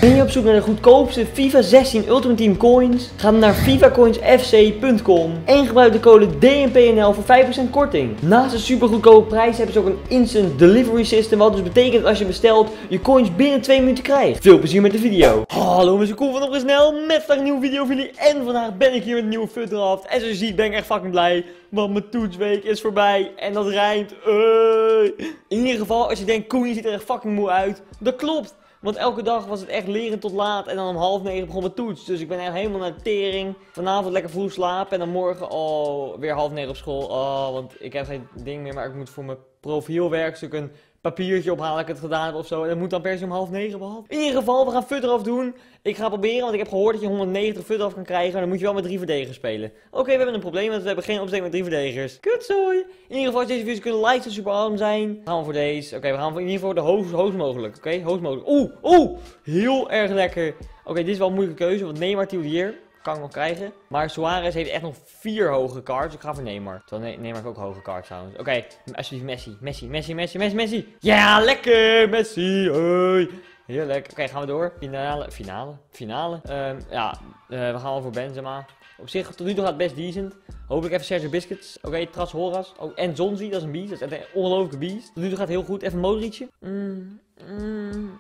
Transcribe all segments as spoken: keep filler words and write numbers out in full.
Ben je op zoek naar de goedkoopste FIFA zestien Ultimate Team coins? Ga dan naar FIFA coins F C punt com en gebruik de code D N P N L voor vijf procent korting. Naast de super goedkope prijs hebben ze ook een instant delivery system, wat dus betekent dat als je bestelt, je coins binnen twee minuten krijgt. Veel plezier met de video. Hallo mensen, Koen van Opgesnel met vandaag een nieuwe video voor jullie. En vandaag ben ik hier met een nieuwe F U T draft. En zoals je ziet ben ik echt fucking blij, want mijn toetsweek is voorbij. En dat rijmt. Hey. In ieder geval, als je denkt, Koen, je ziet er echt fucking moe uit. Dat klopt. Want elke dag was het echt leren tot laat en dan om half negen begon mijn toets. Dus ik ben echt helemaal naar de tering. Vanavond lekker vroeg slapen en dan morgen oh, weer half negen op school. Oh, want ik heb geen ding meer, maar ik moet voor mijn profielwerkstuk een papiertje ophalen dat ik het gedaan heb of zo. En dat moet dan per se om half negen behalve. In ieder geval, we gaan F U T eraf doen. Ik ga proberen, want ik heb gehoord dat je honderdnegentig F U T af kan krijgen. Dan moet je wel met drie verdedigers spelen. Oké, okay, we hebben een probleem, want we hebben geen opstelling met drie verdedigers. Kutzooi. In ieder geval, als deze video's kunnen liken, zou super arm zijn. Gaan we voor deze. Oké, okay, we gaan in ieder geval de hoogst, hoogst mogelijk. Oké, okay? hoogst mogelijk. Oeh, oeh. Heel erg lekker. Oké, okay, dit is wel een moeilijke keuze, want Neymar hier kan ik nog krijgen. Maar Suarez heeft echt nog vier hoge cards. Dus ik ga voor Neymar. Terwijl Neymar heeft ook hoge cards trouwens. Oké, okay, alsjeblieft Messi. Messi, Messi, Messi, Messi, Messi. Ja, lekker. Messi. Hey. Heerlijk. Oké, okay, gaan we door. Finale. Finale. Finale. Um, ja, uh, we gaan wel voor Benzema. Op zich, tot nu toe gaat het best decent. Hopelijk even Sergio Busquets. Oké, okay, Tras Horas. Oh, en Zonzi, dat is een beast. Dat is echt een ongelooflijke beast. Tot nu toe gaat het heel goed. Even Modricje. Mm, mm.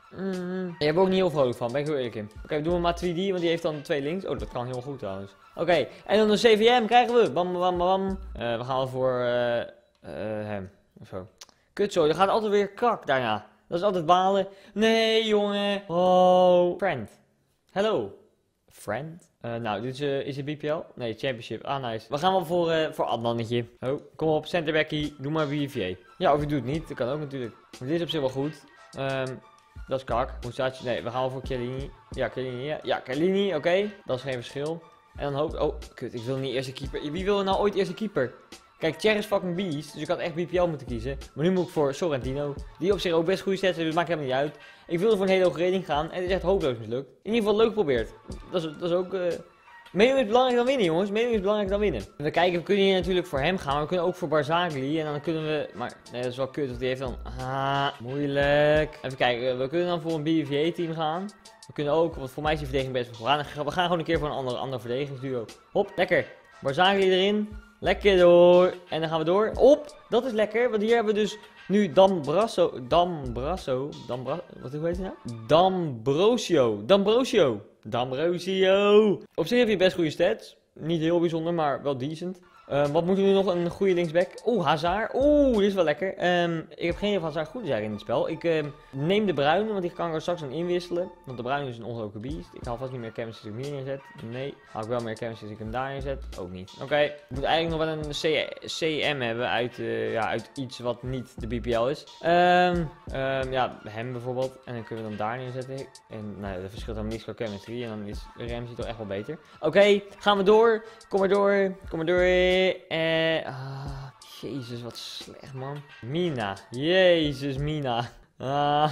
Mm. Je hebt ook niet heel vrolijk van, ben ik heel eerlijk in. Oké, okay, we doen maar twee D, want die heeft dan twee links. Oh, dat kan heel goed trouwens. Oké, okay. En dan een C V M krijgen we. Bam, bam, bam. Uh, we gaan wel voor uh, uh, hem. Of zo. Kut zo, er gaat altijd weer kak daarna. Dat is altijd balen. Nee, jongen. Oh. Friend. Hello. Friend. Uh, nou, dit is, uh, is het B P L? Nee, Championship. Ah, nice. We gaan wel voor, uh, voor Adnannetje. Oh, kom op, centerbackie. Doe maar B V A. Ja, of je doet het niet. Dat kan ook natuurlijk. Maar dit is op zich wel goed. Um, Dat is kak. Hoe staat je? Nee, we gaan wel voor Chiellini. Ja, Chiellini. Ja, ja Chiellini. Oké. Okay. Dat is geen verschil. En dan hoop ik... Oh, kut. Ik wil niet eerste keeper. Wie wil nou ooit eerste keeper? Kijk, Cher is fucking beast. Dus ik had echt B P L moeten kiezen. Maar nu moet ik voor Sorrentino. Die op zich ook best goede sets heeft. Dus maakt helemaal niet uit. Ik wilde voor een hele hoge rating gaan. En het is echt hopeloos mislukt. In ieder geval leuk geprobeerd. Dat is, dat is ook... Uh... Mening is belangrijk dan winnen, jongens. Mening is belangrijk dan winnen. We kijken, we kunnen hier natuurlijk voor hem gaan. Maar we kunnen ook voor Barzagli. En dan kunnen we... Maar nee, dat is wel kut. Want die heeft dan... Ah, moeilijk. Even kijken. We kunnen dan voor een B V A-team gaan. We kunnen ook... Want voor mij is die verdediging best wel goed. We gaan gewoon een keer voor een ander, ander verdedigingsduo. Hop, lekker. Barzagli erin. Lekker door. En dan gaan we door. Op. Dat is lekker. Want hier hebben we dus... Nu Dambrasso. Dambrasso. Dambra... Wat hoe heet hij nou? Dambrosio. Dambrosio. Dambrosio. Op zich heb je best goede stats. Niet heel bijzonder, maar wel decent. Uh, wat moeten we nu nog? Een goede linksback. Oeh, Hazard. Oeh, dit is wel lekker. Um, ik heb geen idee of Hazard goed is eigenlijk in het spel. Ik um, neem de Bruine, want die kan ik er straks aan inwisselen. Want de Bruine is een ongelooflijke beest. Ik haal vast niet meer chemistry als ik hem hier neerzet. Nee. Haal ik wel meer chemistry als ik hem daar neerzet? Ook niet. Oké. Okay. Ik moet eigenlijk nog wel een C M hebben uit, uh, ja, uit iets wat niet de B P L is. Um, um, ja, hem bijvoorbeeld. En dan kunnen we dan daar neerzetten. En nou, dat verschilt dan niets qua chemistry. En dan is Ramsey toch echt wel beter. Oké, okay, gaan we door. Kom maar door. Kom maar door. Eh, ah, jezus, wat slecht, man. Mina. Jezus, Mina. Ah,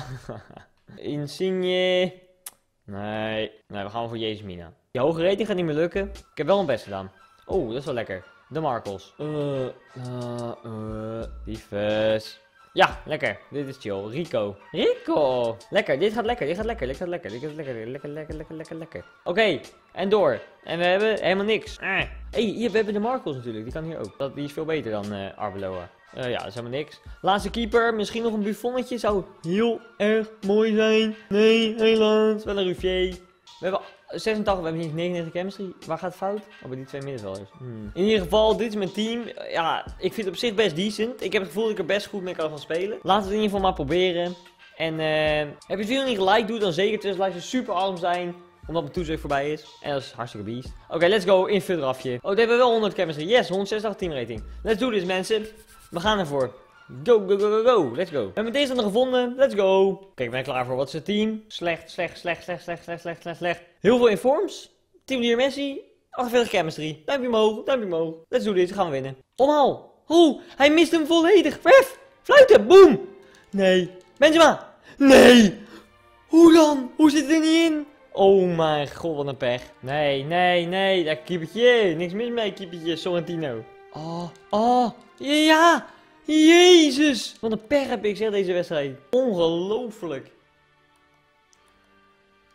Insigne. Nee. Nee, we gaan voor Jezus, Mina. Die hoge rating gaat niet meer lukken. Ik heb wel mijn best gedaan. Oh, dat is wel lekker. De Marcels. Uh, uh, uh, Diefes. Ja, lekker. Dit is chill. Rico. Rico. Lekker. Dit gaat lekker. Dit gaat lekker. Dit gaat lekker. Dit gaat lekker. Lekker, lekker, lekker, lekker, lekker. Oké. Okay. En door. En we hebben helemaal niks. Hé, ah. hey, hier, we hebben de Marcels natuurlijk. Die kan hier ook. Dat, die is veel beter dan uh, Arbeloa. Uh, ja, dat is helemaal niks. Laatste keeper. Misschien nog een Buffonnetje. Zou heel erg mooi zijn. Nee, helaas. Wel een Ruffier. We hebben zesentachtig, we hebben niet negenennegentig chemistry. Waar gaat het fout? Oh, bij die twee middenvelders. Hmm. In ieder geval, dit is mijn team. Ja, ik vind het op zich best decent. Ik heb het gevoel dat ik er best goed mee kan gaan spelen. Laten we het in ieder geval maar proberen. En uh, heb je het video niet geliked, doe dan zeker. Het lijkt super arm zijn. Omdat mijn toetsweek voorbij is. En dat is hartstikke beest. Oké, okay, let's go. In drafje. Oh, dit hebben we wel honderd chemistry. Yes, honderdzesentachtig team rating. Let's do this, mensen. We gaan ervoor. Go, go, go, go, go. Let's go. We hebben deze dan gevonden. Let's go. Kijk, ik ben klaar voor. Wat is het team? Slecht, slecht, slecht, slecht, slecht, slecht, slecht, slecht, slecht. Heel veel informs. Team hier Messi. achtenveertig chemistry. Duimpje omhoog, duimpje omhoog. Let's do this. Gaan we winnen. Omhaal. Oeh, hij mist hem volledig. Ref. Fluiten. Boom. Nee. Benzema. Nee. Hoe dan? Hoe zit het er niet in? Oh mijn god, wat een pech. Nee, nee, nee. Dat keepertje. Niks mis mee, keepertje. Sorrentino. Oh, oh. Ja. Jezus. Wat een pech heb ik, zeg, deze wedstrijd. Ongelooflijk.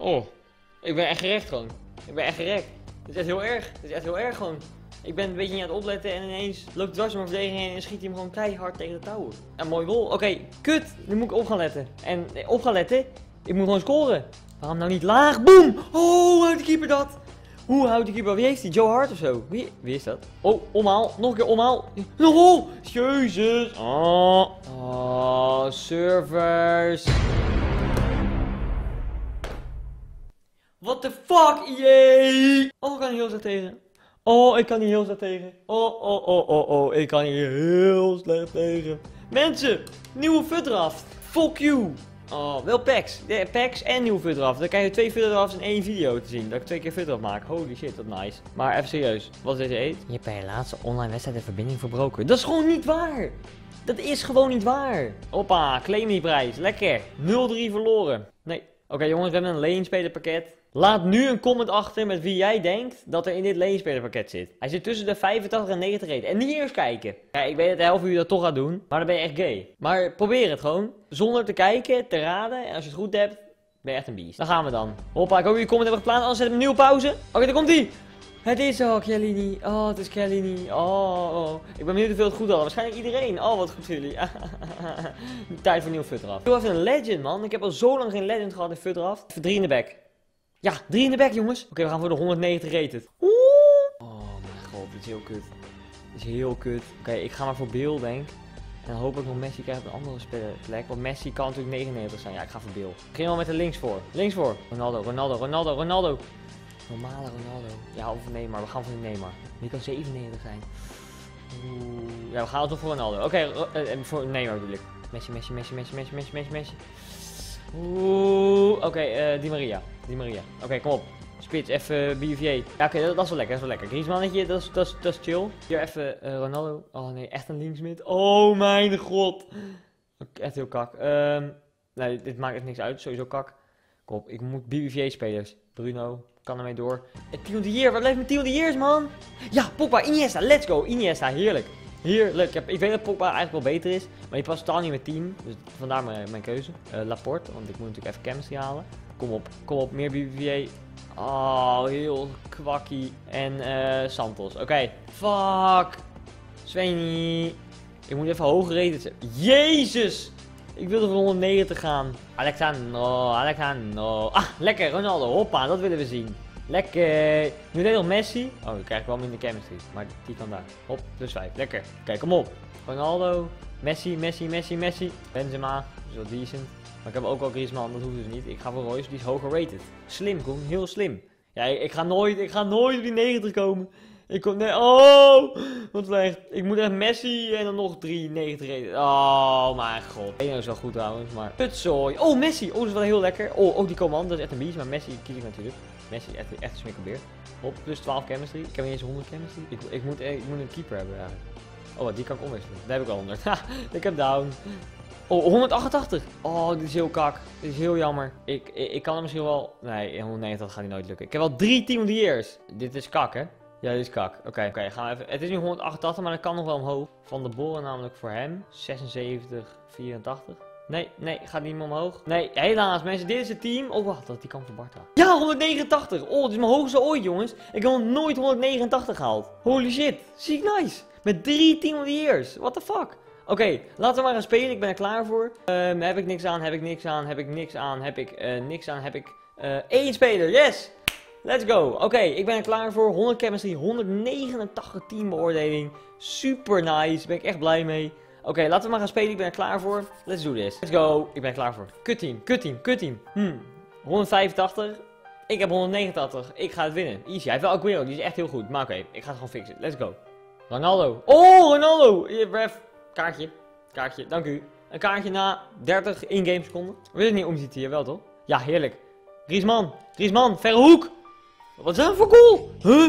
Oh, ik ben echt gerekt gewoon. Ik ben echt gerekt. Dit is echt heel erg. Dit is echt heel erg gewoon. Ik ben een beetje niet aan het opletten en ineens loopt dwars door mijn verdediging heen en schiet hij hem gewoon keihard tegen de touwen. Een mooi goal. Oké, okay, kut. Nu moet ik op gaan letten. En eh, op gaan letten. Ik moet gewoon scoren. Waarom nou niet laag? Boom! Oh, hoe houdt de keeper dat? Hoe houdt de keeper? Wie heeft die? Joe Hart of zo? Wie, wie is dat? Oh, omhaal. Nog een keer omhaal. Oh, jezus. Oh, oh servers. What the fuck, jee! Oh, ik kan niet heel slecht tegen. Oh, ik kan niet heel slecht tegen. Oh, oh, oh, oh, oh. Ik kan hier heel slecht tegen. Mensen, nieuwe F U T-draft. Fuck you. Oh, wel packs. De packs en nieuwe F U T-draft. Dan krijg je twee F U T-drafts in één video te zien. Dat ik twee keer F U T-draft maak. Holy shit, wat nice. Maar even serieus. Wat is deze eet? Je hebt bij je laatste online wedstrijd de verbinding verbroken. Dat is gewoon niet waar. Dat is gewoon niet waar. Hoppa, claim die prijs. Lekker. nul drie verloren. Nee. Oké okay, jongens, we hebben een leenspelerpakket. Laat nu een comment achter met wie jij denkt dat er in dit leenspelerpakket zit. Hij zit tussen de vijfentachtig en negentig rate. En niet eerst kijken. Ja, ik weet dat de helft van jullie dat toch gaat doen. Maar dan ben je echt gay. Maar probeer het gewoon. Zonder te kijken, te raden. En als je het goed hebt, ben je echt een beest. Dan gaan we dan. Hoppa, ik hoop jullie comment hebben gepland. Anders zet ik een nieuwe pauze. Oké, okay, daar komt ie. Het is oh, Chiellini. Oh, het is Chiellini. Oh, oh. Ik ben benieuwd hoeveel het goed hadden. Waarschijnlijk iedereen. Oh, wat goed voor jullie. Tijd voor een nieuw F U T-draft. Ik wil even een legend, man. Ik heb al zo lang geen legend gehad in F U T-draft. Even drie in de back. Ja, drie in de back, jongens. Oké, okay, we gaan voor de honderdnegentig rated. Oeh. Oh, mijn god. Dit is heel kut. Dit is heel kut. Oké, okay, ik ga maar voor Bill, denk. En dan hoop ik nog Messi krijgt op een andere plek. Want Messi kan natuurlijk negenennegentig zijn. Ja, ik ga voor Bill. Ik ging wel met de links voor. Links voor. Ronaldo, Ronaldo, Ronaldo, Ronaldo. Normale Ronaldo. Ja, of Neymar. We gaan voor Neymar. Die kan zevenennegentig zijn. Oeh. Ja, we gaan altijd voor Ronaldo. Oké, okay, uh, voor Neymar bedoel ik. Messi, Messi, Messi, Messi, Messi, Messi, Messi, Messi. Oeh. Oké, okay, uh, Di Maria. Di Maria. Oké, okay, kom op. Spits, even B V A. Ja, oké, okay, dat, dat is wel lekker. Dat is wel lekker. Griezmannetje, dat is, dat is, dat is chill. Hier even uh, Ronaldo. Oh nee, echt een linksmid. Oh mijn god. Echt heel kak. Um, nee, dit maakt echt niks uit. Sowieso kak. Kom op, ik moet B V A-spelers. Bruno. Kan ermee door. En Team of the Year, wat blijft met Team of the Years, man? Ja, Pogba, Iniesta, let's go. Iniesta, heerlijk. Heerlijk. Ik, heb, ik weet dat Pogba eigenlijk wel beter is. Maar die past totaal niet met team. Dus vandaar mijn, mijn keuze. Uh, Laporte, want ik moet natuurlijk even chemistry halen. Kom op, kom op, meer B V A. Oh, heel kwakkie. En uh, Santos. Oké. Okay. Fuck. Svenny. Ik moet even hoger rated zijn. Jezus. Ik wilde voor honderdnegentig gaan. Alexandro, Alexandro. Ah, lekker, Ronaldo. Hoppa, dat willen we zien. Lekker. Nu deed nog Messi. Oh, dan krijg ik wel minder chemistry. Maar die kan daar. Hop, plus vijf. Lekker. Kijk, kom op. Ronaldo. Messi, Messi, Messi, Messi. Benzema. Dat is wel decent. Maar ik heb ook al Griezmann, dat hoeft dus niet. Ik ga voor Royce, die is hoger rated. Slim, Koen. Heel slim. Ja, ik, ik ga nooit, ik ga nooit op die negentig komen. Ik kom, nee, oh, wat slecht. Ik moet echt Messi en dan nog drie negentig rated. Oh, mijn god. Eén is wel goed trouwens, maar... Putzooi. Oh, Messi. Oh, dat is wel heel lekker. Oh, ook die command, dat is echt een beast. Maar Messi kies ik natuurlijk. Messi, echt, echt een smikkelbeer. Hop, plus twaalf chemistry. Ik heb niet eens honderd chemistry. Ik, ik, moet, ik moet een keeper hebben eigenlijk. Oh, die kan ik omwisselen. Daar heb ik al honderd. Ha, ik heb down. Oh, honderdachtentachtig. Oh, dit is heel kak. Dit is heel jammer. Ik, ik, ik kan er misschien wel... Nee, honderdnegentig gaat niet nooit lukken. Ik heb wel drie Team of the Years. Dit is kak, hè? Ja, dit is kak. Oké, okay, oké, okay, gaan we even... Het is nu honderdachtentachtig, maar dat kan nog wel omhoog. Van de Boren namelijk voor hem. zesenzeventig, vierentachtig. Nee, nee, gaat niet meer omhoog. Nee, helaas mensen, dit is het team. Oh, wacht, dat die kan voor Bartra. Ja, honderdnegenentachtig. Oh, dit is mijn hoogste ooit, jongens. Ik heb nog nooit honderdnegenentachtig gehaald. Holy shit. Ziek nice. Met drie Team of the Years. What the fuck? Oké, okay, laten we maar gaan spelen. Ik ben er klaar voor. Um, heb ik niks aan, heb ik niks aan, heb ik niks aan, heb ik uh, niks aan, heb ik uh, één speler. Yes! Let's go. Oké, okay, ik ben er klaar voor. honderd chemistry, honderdnegenentachtig teambeoordeling. Super nice. Ben ik echt blij mee. Oké, okay, laten we maar gaan spelen. Ik ben er klaar voor. Let's do this. Let's go. Ik ben er klaar voor. Kut team, kut team, kut team. Hmm. honderdvijfentachtig. Ik heb honderdnegenentachtig. Ik ga het winnen. Easy. Hij heeft wel Aguero. Die is echt heel goed. Maar oké, okay, ik ga het gewoon fixen. Let's go. Ronaldo. Oh, Ronaldo. Hier, bref. Kaartje. Kaartje. Dank u. Een kaartje na dertig in-game seconden. Wil je het niet omzien hier? Wel toch? Ja, heerlijk. Griezmann. Griezmann. Verre hoek. Wat is dat voor goal? Huh?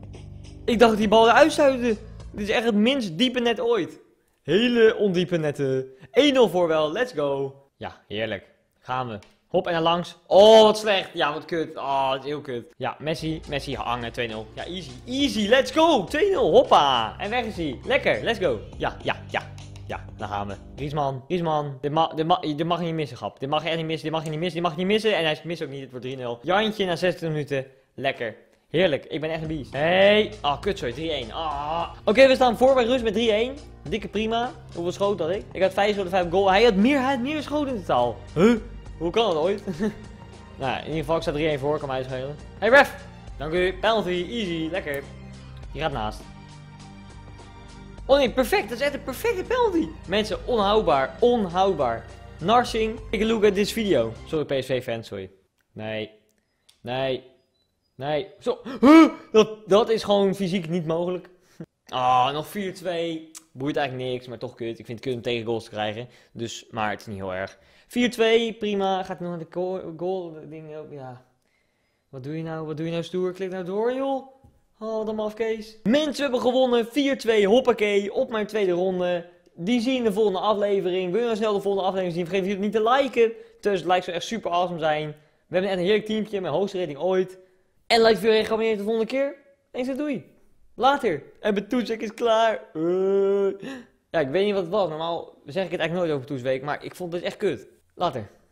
Ik dacht dat die bal eruit stuitte. Dit is echt het minst diepe net ooit. Hele ondiepe netten. één nul voor wel. Let's go. Ja, heerlijk. Gaan we. Hop en naar langs. Oh, wat slecht. Ja, wat kut. Oh, dat is heel kut. Ja, Messi. Messi hangen. twee nul. Ja, easy. Easy. Let's go. twee nul. Hoppa. En weg is hij. Lekker. Let's go. Ja, ja, ja. Ja, daar gaan we. Griezmann, Griezmann. Dit, ma dit, ma dit mag je niet missen, grap. Dit mag je echt niet missen, dit mag je niet missen, dit mag je niet missen. En hij mist ook niet, het wordt drie nul. Jantje na zesentwintig minuten. Lekker. Heerlijk, ik ben echt een beest. Hey, ah, oh, kut, sorry, drie één. Ah. Oké, okay, we staan voor bij rust met drie één. Dikke prima. Hoeveel schoten had ik? Ik had vijf schoten, vijf goal. Hij had meer, hij had meer schoten in totaal. Huh? Hoe kan dat ooit? Nou, in ieder geval, ik sta drie één voor, kan mij schelen. Hey ref! Dank u, penalty, easy, lekker. Die gaat naast. Oh nee, perfect, dat is echt een perfecte penalty. Mensen, onhoudbaar, onhoudbaar. Narsing, take a look at this video. Sorry P S V fans, sorry. Nee, nee, nee. Zo, huh? dat, dat is gewoon fysiek niet mogelijk. Ah, oh, nog vier twee. Boeit eigenlijk niks, maar toch kut. Ik vind het kut om tegen goals te krijgen. Dus, maar het is niet heel erg. vier twee, prima. Gaat nog naar de goal, goal ding ook, ja. Wat doe je nou? Wat doe je nou stoer? Klik nou door, joh. Oh, dan maar Kees. Mensen, we hebben gewonnen. vier twee, hoppakee. Op mijn tweede ronde. Die zien de volgende aflevering. Wil je nou snel de volgende aflevering zien? Vergeet het niet te liken. Dus het lijkt zo echt super awesome zijn. We hebben echt een heerlijk teampje. Mijn hoogste rating ooit. En like veel reageren de volgende keer. En zo doei. Later. En mijn toetsweek is klaar. Uh. Ja, ik weet niet wat het was. Normaal zeg ik het eigenlijk nooit over toetsweek. Maar ik vond het echt kut. Later.